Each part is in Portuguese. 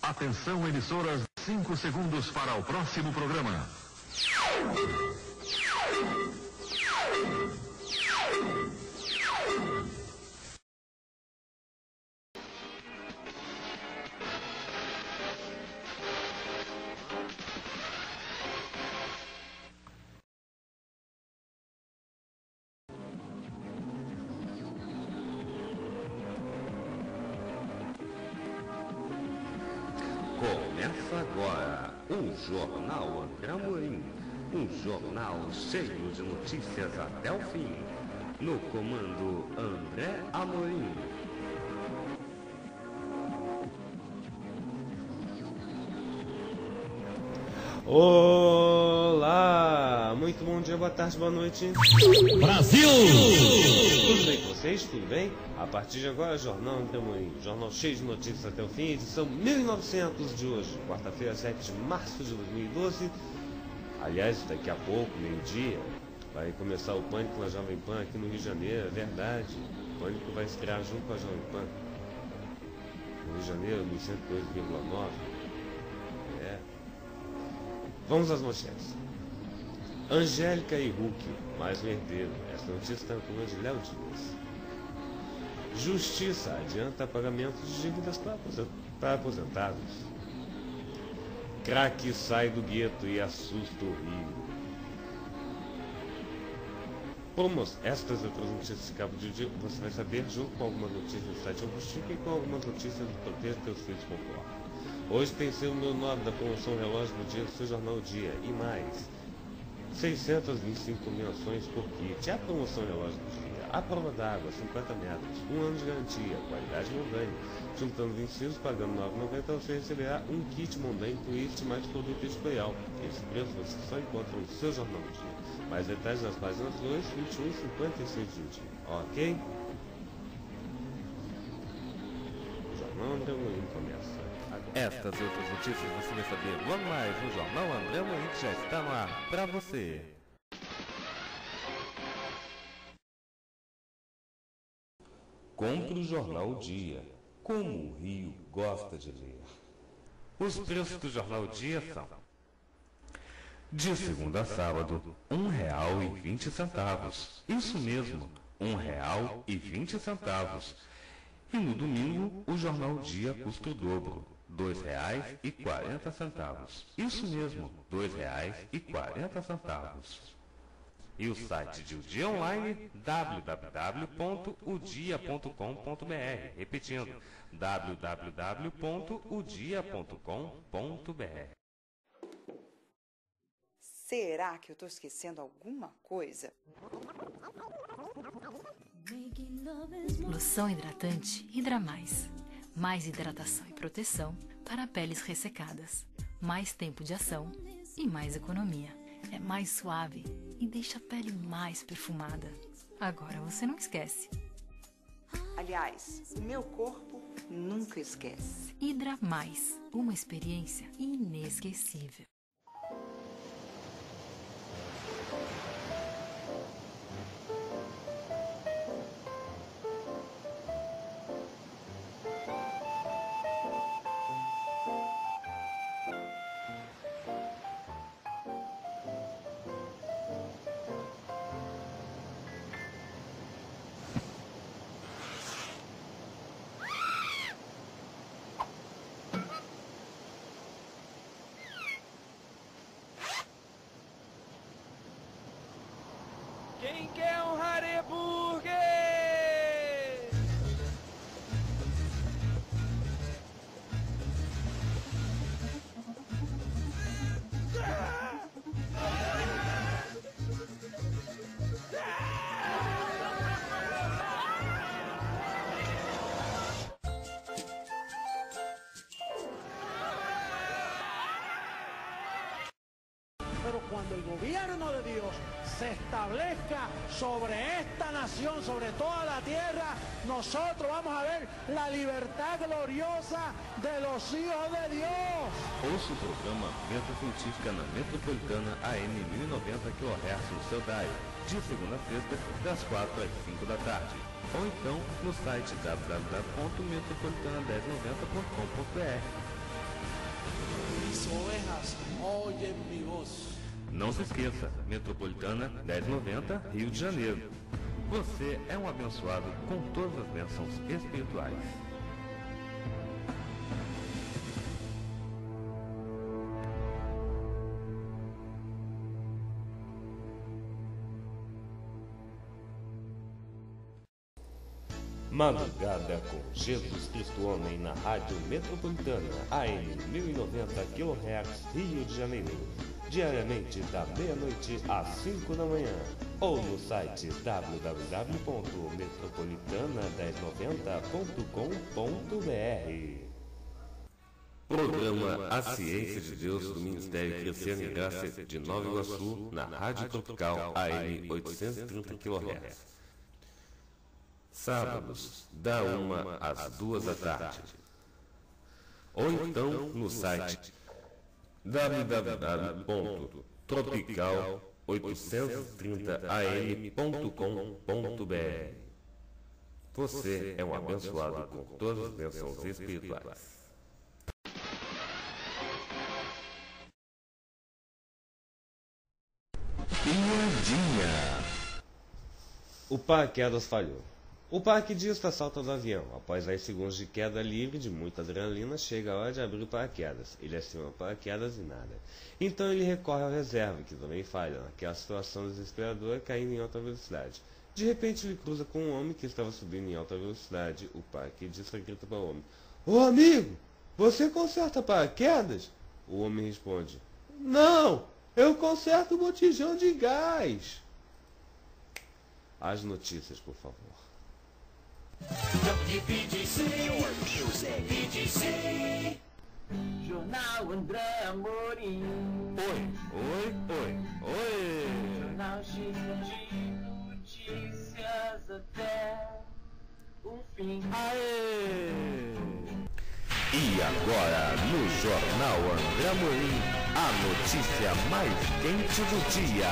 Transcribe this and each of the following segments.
Atenção, emissoras, 5 segundos para o próximo programa. Começa agora o Jornal André Amorim, um jornal cheio de notícias até o fim. No comando André Amorim. Olá! Muito bom dia, boa tarde, boa noite. Brasil! Tudo bem com vocês? Tudo bem? A partir de agora, Jornal André Amorim. Jornal cheio de notícias até o fim, edição 1900 de hoje, quarta-feira, 7 de março de 2012. Aliás, daqui a pouco, meio-dia, vai começar o Pânico na Jovem Pan aqui no Rio de Janeiro, é verdade. O Pânico vai estrear junto com a Jovem Pan. No Rio de Janeiro, no 102,9. Vamos às manchetes. Angélica e Hulk, mais um herdeiro. Essa notícia está na coluna de Léo Dias. Justiça adianta pagamento de dívidas para aposentados. Crack sai do gueto e assusta o Rio. Estas e outras notícias de cabo de dia você vai saber junto com algumas notícias do site Augustica e com algumas notícias do Proteja Teus Filhos Popular. Hoje tem sido meu nome da promoção relógio do dia do seu jornal Dia e mais 625 combinações por kit. A promoção relógio do dia, a prova d'água, 50 metros, 1 ano de garantia, qualidade Mondaine. Juntando 20 fios, pagando R$ 9,90, você receberá um kit Mondaine Twist mais produto editorial. Esse preço você só encontra no seu jornal do dia. Mais detalhes nas páginas 2, 21 e 56 de dia. Ok? O Jornal André Amorim começa. Estas e outras notícias você vai saber logo mais no Jornal André Amorim, que já está no ar para você. Compre o Jornal Dia, como o Rio gosta de ler. Os preços do Jornal Dia são: de segunda a sábado, R$ 1,20. Isso mesmo, R$ 1,20. E no domingo, o Jornal Dia custa o dobro, R$ 2,40. Isso mesmo, R$ 2,40. E o site de O Dia Online, www.odia.com.br. Repetindo, www.odia.com.br. Será que eu estou esquecendo alguma coisa? Loção hidratante Hidra Mais. Mais hidratação e proteção para peles ressecadas. Mais tempo de ação e mais economia. É mais suave e deixa a pele mais perfumada. Agora você não esquece. Aliás, o meu corpo nunca esquece. Hidra Mais. Uma experiência inesquecível. Quem quer um Hareburger? Pero cuando el gobierno de Dios se establezca sobre esta nación, sobre toda la tierra, nosotros vamos a ver la libertad gloriosa de los hijos de Dios. Ouça o programa Venta Científica na Metropolitana AM 1090 kHz no seu dial, de segunda a sexta, das 4 às 5 da tarde. Ou então no site www.metropolitana1090.com.br. Mis ovejas oyen mi voz. Não se esqueça, Metropolitana 1090, Rio de Janeiro. Você é um abençoado com todas as bênçãos espirituais. Madrugada com Jesus Cristo Homem na Rádio Metropolitana, AM 1090 kHz, Rio de Janeiro, diariamente da meia-noite às 5 da manhã, ou no site www.metropolitana1090.com.br. Programa A Ciência de Deus do Ministério Crescendo em Graça de Nova Iguaçu, na Rádio Tropical AM 830 kHz. Sábados, da 1 às 2 da tarde. Ou então no site www.tropical830am.com.br. Você é um abençoado com todas as bênçãos espirituais. Piadinha. O paraquedas falhou. O paraquedista salta do avião. Após 10 segundos de queda livre de muita adrenalina, chega a hora de abrir o paraquedas. Ele aciona o paraquedas e nada. Então ele recorre ao reserva, que também falha, naquela situação desesperadora, caindo em alta velocidade. De repente ele cruza com um homem que estava subindo em alta velocidade. O paraquedista grita para o homem: "Ô amigo, você conserta paraquedas?" O homem responde: "Não, eu conserto o botijão de gás." As notícias, por favor. Jornal André Amorim. Oi. Jornal cheio de notícias até o fim. E agora, no Jornal André Amorim, a notícia mais quente do dia.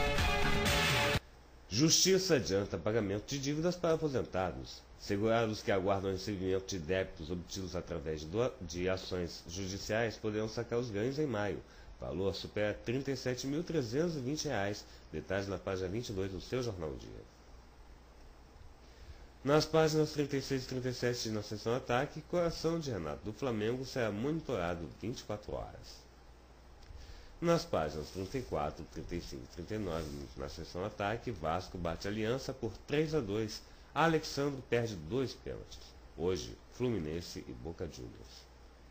Justiça adianta pagamento de dívidas para aposentados. Segurados que aguardam recebimento de débitos obtidos através de ações judiciais poderão sacar os ganhos em maio. Valor supera R$ 37.320. Detalhes na página 22 do seu Jornal Dia. Nas páginas 36 e 37 na seção Ataque, Coração de Renato do Flamengo será monitorado 24 horas. Nas páginas 34, 35 e 39, na seção Ataque, Vasco bate Aliança por 3-2. Alexandre perde 2 pênaltis. Hoje, Fluminense e Boca Juniors.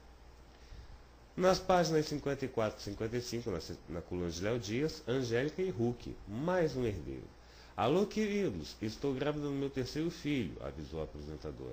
Nas páginas 54 e 55, na coluna de Léo Dias, Angélica e Hulk, mais um herdeiro. "Alô, queridos, estou grávida do meu 3º filho", avisou a apresentadora.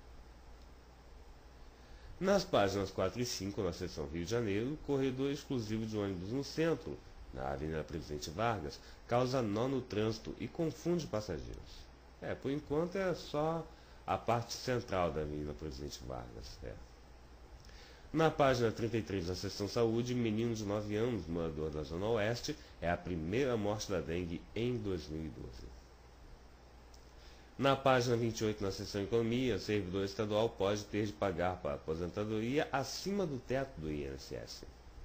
Nas páginas 4 e 5, na seção Rio de Janeiro, corredor exclusivo de ônibus no centro, na Avenida Presidente Vargas, causa nó no trânsito e confunde passageiros. Por enquanto é só a parte central da Avenida Presidente Vargas. Na página 33 da seção Saúde, menino de 9 anos, morador da Zona Oeste, é a primeira morte da dengue em 2012. Na página 28, na seção Economia, servidor estadual pode ter de pagar para a aposentadoria acima do teto do INSS.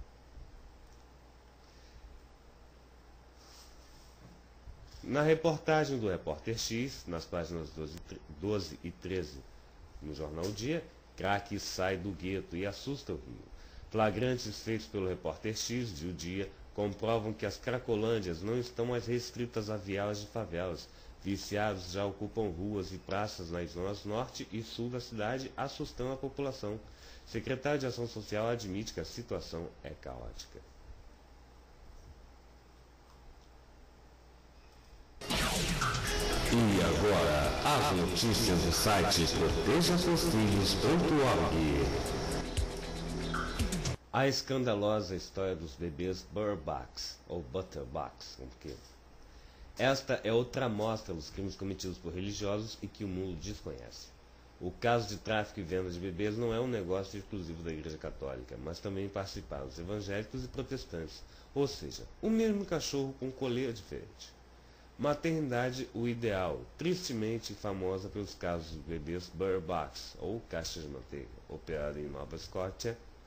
Na reportagem do Repórter X, nas páginas 12 e 13 no Jornal Dia, craque sai do gueto e assusta o Rio. Flagrantes feitos pelo Repórter X de O Dia comprovam que as cracolândias não estão mais restritas a vielas de favelas. Viciados já ocupam ruas e praças nas zonas norte e sul da cidade, assustando a população. Secretário de Ação Social admite que a situação é caótica. E agora, as notícias do site protejaseusfilhos.org. A escandalosa história dos bebês Butterbacks, ou Butterbacks, como que. Esta é outra amostra dos crimes cometidos por religiosos e que o mundo desconhece. O caso de tráfico e venda de bebês não é um negócio exclusivo da Igreja Católica, mas também participaram os evangélicos e protestantes, ou seja, o mesmo cachorro com coleira diferente. Maternidade, o ideal, tristemente famosa pelos casos de bebês Butterbacks, ou caixa de manteiga, operada em Nova Escócia,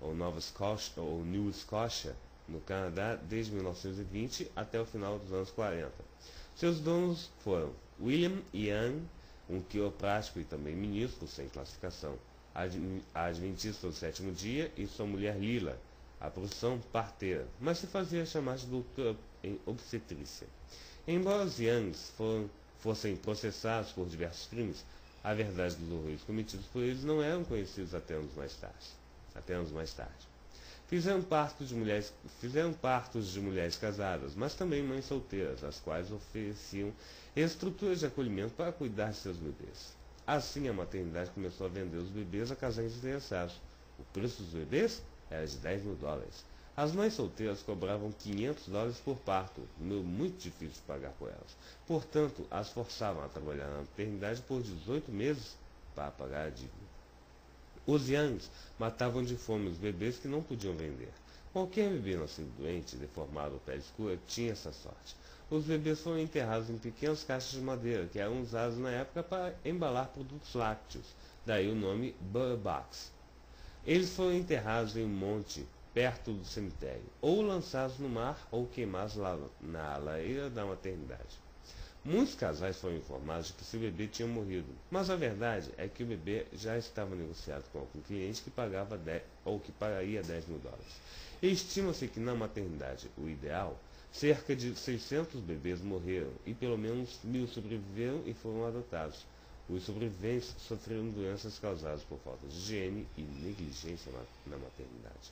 ou Nova Scotia, ou New Scotia, no Canadá, desde 1920 até o final dos anos 40. Seus donos foram William Young, um quiroprático e também ministro sem classificação, adventista do sétimo dia, e sua mulher Lila, a profissão parteira, mas se fazia chamar de doutora em obstetrícia. Embora os Youngs fossem processados por diversos crimes, a verdade dos horrores cometidos por eles não eram conhecidos até anos mais tarde. Fizeram partos de mulheres casadas, mas também mães solteiras, as quais ofereciam estruturas de acolhimento para cuidar de seus bebês. Assim, a maternidade começou a vender os bebês a casais interessados. O preço dos bebês era de $10.000. As mães solteiras cobravam $500 por parto, número muito difícil de pagar por elas. Portanto, as forçavam a trabalhar na maternidade por 18 meses para pagar a dívida. Os Youngs matavam de fome os bebês que não podiam vender. Qualquer bebê nascido doente, deformado ou pele escura tinha essa sorte. Os bebês foram enterrados em pequenas caixas de madeira, que eram usadas na época para embalar produtos lácteos, daí o nome Butterbox. Eles foram enterrados em um monte, perto do cemitério, ou lançados no mar, ou queimados lá na lareira da maternidade. Muitos casais foram informados de que seu bebê tinha morrido, mas a verdade é que o bebê já estava negociado com algum cliente que pagava que pagaria $10.000. Estima-se que na maternidade, o ideal, cerca de 600 bebês morreram e pelo menos 1.000 sobreviveram e foram adotados. Os sobreviventes sofreram doenças causadas por falta de higiene e negligência na maternidade.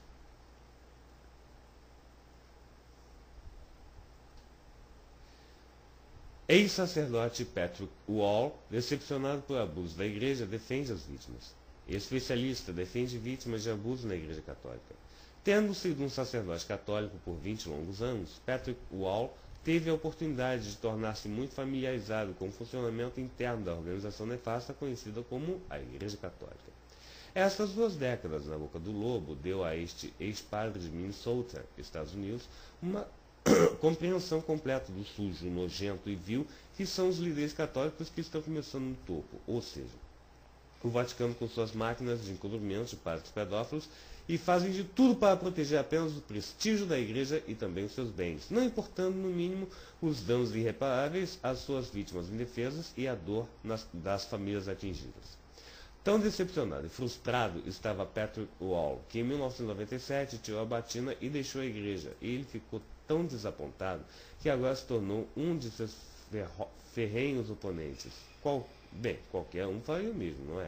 Ex-sacerdote Patrick Wall, decepcionado por abuso da igreja, defende as vítimas. Especialista defende vítimas de abuso na igreja católica. Tendo sido um sacerdote católico por 20 longos anos, Patrick Wall teve a oportunidade de tornar-se muito familiarizado com o funcionamento interno da organização nefasta conhecida como a Igreja Católica. Essas 2 décadas na boca do lobo deu a este ex-padre de Minnesota, Estados Unidos, uma compreensão completa do sujo, nojento e vil que são os líderes católicos que estão começando no topo, ou seja, o Vaticano com suas máquinas de encobrimento de padres pedófilos e fazem de tudo para proteger apenas o prestígio da igreja e também os seus bens, não importando no mínimo os danos irreparáveis às suas vítimas indefesas e a dor das famílias atingidas. Tão decepcionado e frustrado estava Patrick Wall, que em 1997 tirou a batina e deixou a igreja, e ele ficou tão desapontado que agora se tornou um de seus ferrenhos oponentes. Qualquer um faria o mesmo, não é?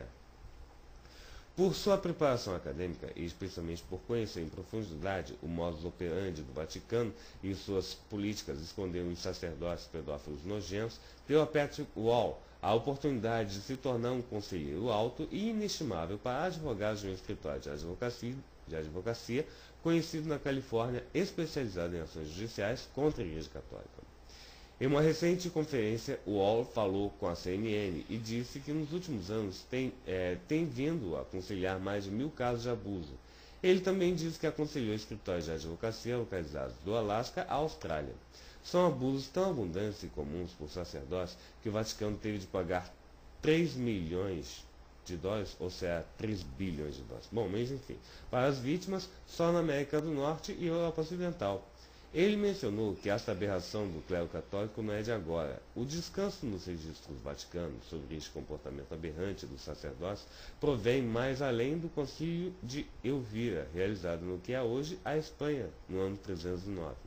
Por sua preparação acadêmica, e especialmente por conhecer em profundidade o modus operandi do Vaticano e suas políticas escondendo os sacerdotes pedófilos nojentos, deu a Patrick Wall a oportunidade de se tornar um conselheiro alto e inestimável para advogados de um escritório de advocacia conhecido na Califórnia, especializado em ações judiciais contra a Igreja Católica. Em uma recente conferência, Wall falou com a CNN e disse que nos últimos anos tem vindo a aconselhar mais de 1.000 casos de abuso. Ele também disse que aconselhou escritórios de advocacia localizados do Alasca à Austrália. São abusos tão abundantes e comuns por sacerdotes que o Vaticano teve de pagar $3 milhões, ou seja, $3 bilhões. Bom, mas enfim, para as vítimas só na América do Norte e Europa Ocidental. Ele mencionou que esta aberração do clero católico não é de agora. O descanso nos registros vaticanos sobre este comportamento aberrante dos sacerdotes provém mais além do concílio de Elvira, realizado no que é hoje a Espanha, no ano 309.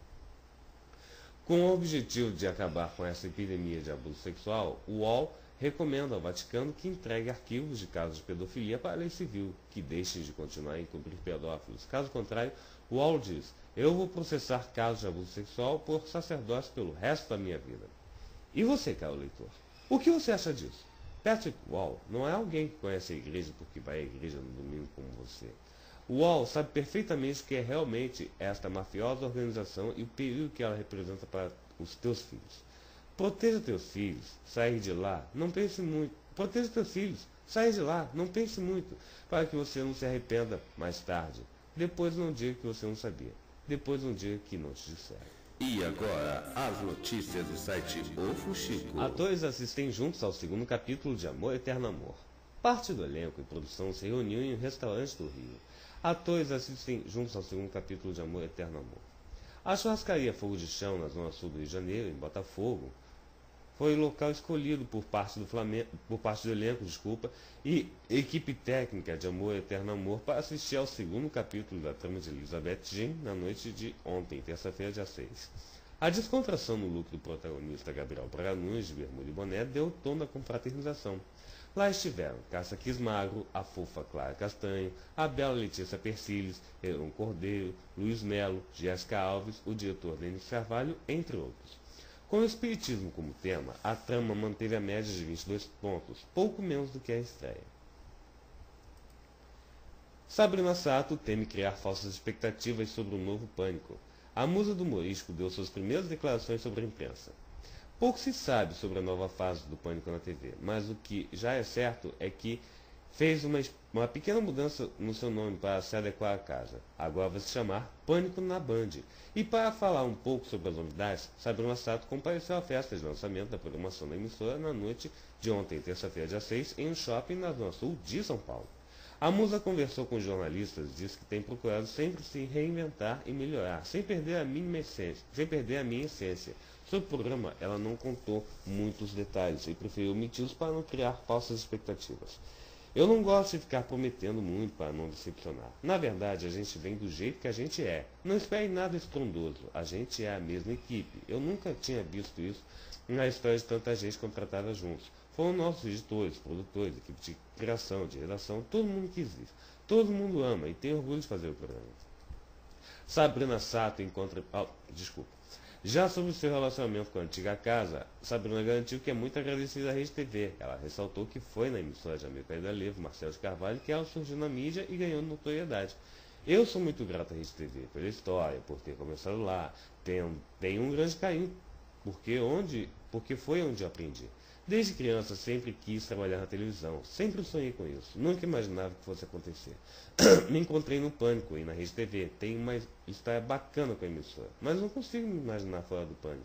Com o objetivo de acabar com essa epidemia de abuso sexual, o Wall recomenda ao Vaticano que entregue arquivos de casos de pedofilia para a lei civil, que deixem de continuar a encobrir pedófilos. Caso contrário, o Wall diz: eu vou processar casos de abuso sexual por sacerdotes pelo resto da minha vida. E você, caro leitor? O que você acha disso? Patrick Wall não é alguém que conhece a igreja porque vai à igreja no domingo como você. O Wall sabe perfeitamente o que é realmente esta mafiosa organização e o perigo que ela representa para os teus filhos. Proteja teus filhos, sair de lá, não pense muito. Proteja teus filhos, sair de lá, não pense muito, para que você não se arrependa mais tarde. Depois não diga que você não sabia. Depois não diga que não te disseram. E agora, as notícias do site O Fuxico. Atores assistem juntos ao 2º capítulo de Amor Eterno Amor. Parte do elenco e produção se reuniu em um restaurante do Rio. Atores assistem juntos ao segundo capítulo de Amor, Eterno Amor. A churrascaria Fogo de Chão, na zona sul do Rio de Janeiro, em Botafogo, foi o local escolhido por parte do elenco, e equipe técnica de Amor, Eterno Amor para assistir ao segundo capítulo da trama de Elizabeth Jean na noite de ontem, terça-feira, dia 6. A descontração no look do protagonista Gabriel Braga Nunes, de bermuda e boné, deu o tom da confraternização. Lá estiveram Cássia Quismagro, a fofa Clara Castanho, a bela Letícia Persiles, Heron Cordeiro, Luiz Melo, Jéssica Alves, o diretor Denis Carvalho, entre outros. Com o espiritismo como tema, a trama manteve a média de 22 pontos, pouco menos do que a estreia. Sabrina Sato teme criar falsas expectativas sobre o novo Pânico. A musa do humorístico deu suas primeiras declarações sobre a imprensa. Pouco se sabe sobre a nova fase do Pânico na TV, mas o que já é certo é que fez uma pequena mudança no seu nome para se adequar à casa. Agora vai se chamar Pânico na Band. E para falar um pouco sobre as novidades, Sabrina Sato compareceu à festa de lançamento da programação da emissora na noite de ontem, terça-feira, dia 6, em um shopping na zona sul de São Paulo. A musa conversou com jornalistas e disse que tem procurado sempre se reinventar e melhorar, sem perder a minha essência. Sobre o programa, ela não contou muitos detalhes e preferiu omiti-los para não criar falsas expectativas. Eu não gosto de ficar prometendo muito para não decepcionar. Na verdade, a gente vem do jeito que a gente é. Não espere nada estrondoso. A gente é a mesma equipe. Eu nunca tinha visto isso na história de tanta gente contratada juntos. Foram nossos editores, produtores, equipe de criação, de redação, todo mundo quis isso. Todo mundo ama e tem orgulho de fazer o programa. Sabrina Sato encontra... Já sobre o seu relacionamento com a antiga casa, Sabrina garantiu que é muito agradecida à Rede TV. Ela ressaltou que foi na emissora de amigo da Levo, Marcelo de Carvalho, que ela surgiu na mídia e ganhou notoriedade. Eu sou muito grato à Rede TV pela história, por ter começado lá. Tenho um grande carinho, porque foi onde eu aprendi. Desde criança sempre quis trabalhar na televisão, sempre sonhei com isso, nunca imaginava que fosse acontecer. Me encontrei no Pânico e na Rede TV, tenho uma história bacana com a emissora, mas não consigo me imaginar fora do Pânico.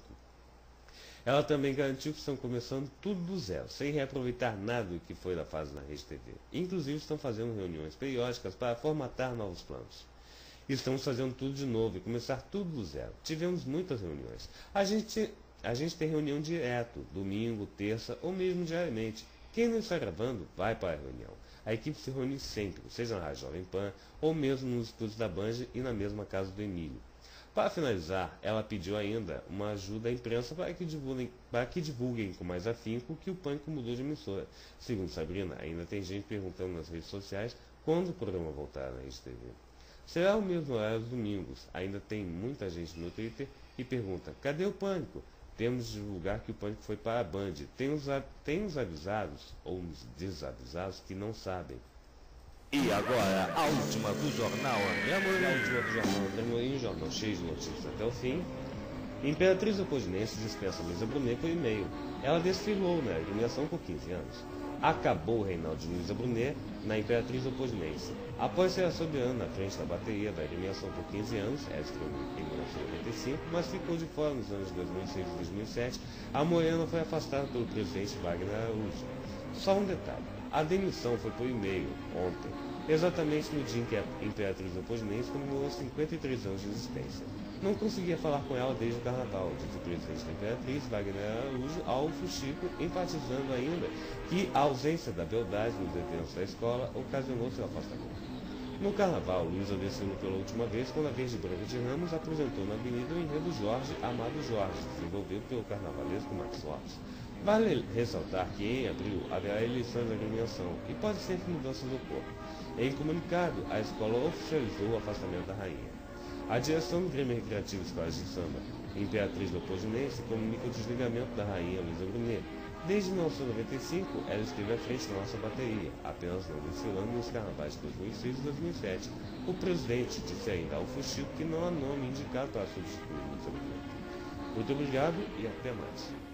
Ela também garantiu que estão começando tudo do zero, sem reaproveitar nada do que foi da fase na Rede TV. Inclusive estão fazendo reuniões periódicas para formatar novos planos. Estamos fazendo tudo de novo e começar tudo do zero. Tivemos muitas reuniões. A gente tem reunião direto, domingo, terça ou mesmo diariamente. Quem não está gravando, vai para a reunião. A equipe se reúne sempre, seja na Rádio Jovem Pan ou mesmo nos estúdios da Band e na mesma casa do Emílio. Para finalizar, ela pediu ainda uma ajuda à imprensa para que divulguem com mais afinco que o Pânico mudou de emissora. Segundo Sabrina, ainda tem gente perguntando nas redes sociais quando o programa voltar na Rede TV. Será o mesmo horário dos domingos. Ainda tem muita gente no Twitter que pergunta, cadê o Pânico? Temos de divulgar que o Pânico foi para a Band. Tem os avisados ou os desavisados que não sabem. E agora, a última do Jornal André Amorim. A última do Jornal André Amorim, jornal cheio de notícias até o fim. Imperatriz Leopoldinense dispensa Luísa Brunet por e-mail. Ela desfilou na agremiação por 15 anos. Acabou o reinado de Luísa Brunet na Imperatriz Leopoldinense. Após ser a soberana na frente da bateria da agremiação por 15 anos, ela estreou em 1985, mas ficou de fora nos anos 2006 e 2007, a morena foi afastada pelo presidente Wagner Araújo. Só um detalhe, a demissão foi por e-mail, ontem, exatamente no dia em que a Imperatriz Leopoldinense comemorou 53 anos de existência. Não conseguia falar com ela desde o carnaval, disse o presidente da Imperatriz, Wagner Araújo, ao Fuxico, enfatizando ainda que a ausência da beldade nos eventos da escola ocasionou seu afastamento. No carnaval, Luísa desfilou pela última vez quando a Verde Branca de Ramos apresentou na avenida o enredo Jorge Amado Jorge, desenvolvido pelo carnavalesco Max Lopes. Vale ressaltar que em abril haverá eleições da agremiação e pode ser que mudanças ocorram. Em comunicado, a escola oficializou o afastamento da rainha. A direção do Grêmio Recreativo Escolas de Samba, Imperatriz Leopoldinense, comunica o desligamento da rainha Luísa Brunet. Desde 1995, ela esteve à frente da nossa bateria, apenas não desfilando nos carnavais de 2006 e 2007. O presidente disse ainda ao Fuxico que não há nome indicado para substituir Luísa Brunet. Muito obrigado e até mais.